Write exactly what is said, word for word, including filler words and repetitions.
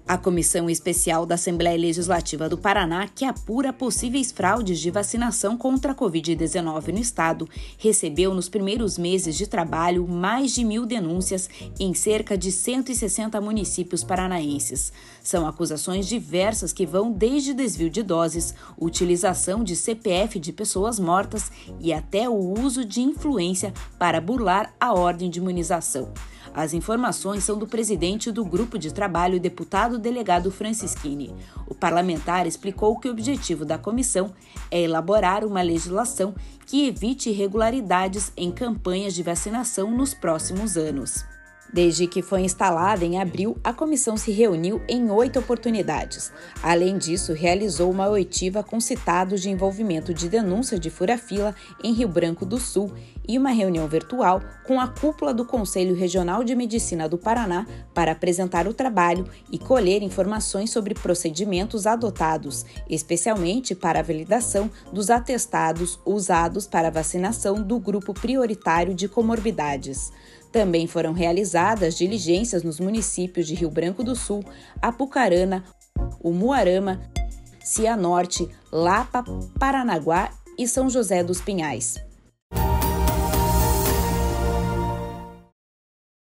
A Comissão Especial da Assembleia Legislativa do Paraná, que apura possíveis fraudes de vacinação contra a covid dezenove no estado, recebeu nos primeiros meses de trabalho mais de mil denúncias em cerca de cento e sessenta municípios paranaenses. São acusações diversas que vão desde desvio de doses, utilização de C P F de pessoas mortas e até o uso de influência para burlar a ordem de imunização. As informações são do presidente do grupo de trabalho, deputado delegado Francischini. O parlamentar explicou que o objetivo da comissão é elaborar uma legislação que evite irregularidades em campanhas de vacinação nos próximos anos. Desde que foi instalada em abril, a comissão se reuniu em oito oportunidades. Além disso, realizou uma oitiva com citados de envolvimento de denúncia de fura-fila em Rio Branco do Sul e uma reunião virtual com a cúpula do Conselho Regional de Medicina do Paraná para apresentar o trabalho e colher informações sobre procedimentos adotados, especialmente para a validação dos atestados usados para a vacinação do grupo prioritário de comorbidades. Também foram realizadas diligências nos municípios de Rio Branco do Sul, Apucarana, Umuarama, Cianorte, Lapa, Paranaguá e São José dos Pinhais.